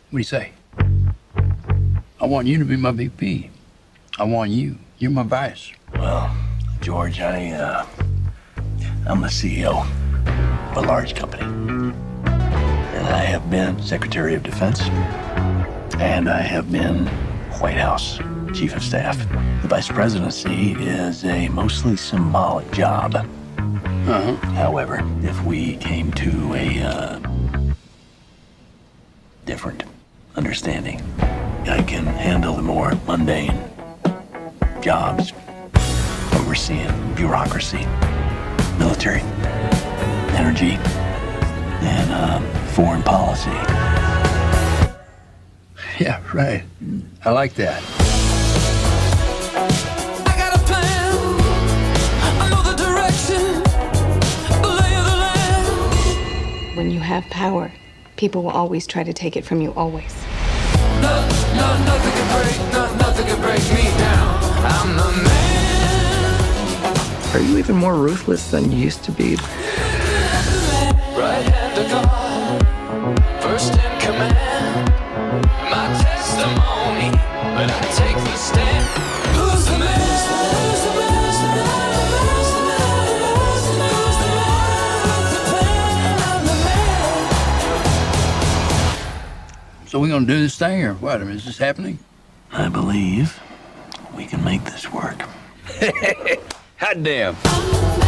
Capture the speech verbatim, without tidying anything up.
What do you say? I want you to be my V P. I want you. You're my vice. Well, George, I, uh, I'm the C E O of a large company. And I have been Secretary of Defense. And I have been White House Chief of Staff. The Vice Presidency is a mostly symbolic job. Uh-huh. However, if we came to a uh, different understanding, I can handle the more mundane jobs, overseeing bureaucracy, military, energy, and uh, foreign policy. Yeah, right. I like that. I got a plan. I know the direction, the lay of the land. When you have power, people will always try to take it from you, always. No, no, nothing can break, no, nothing can break me down. I'm the man. Are you even more ruthless than you used to be? Right hand to God, first in command. My testimony, but I take the stand. Who's the man? Who's the man? Who's the man? Who's the man? Who's the man? Who's the man? I'm the man. So we gonna do this thing, or what? I mean, is this happening? I believe we can make this work. Hot damn. I'm the man.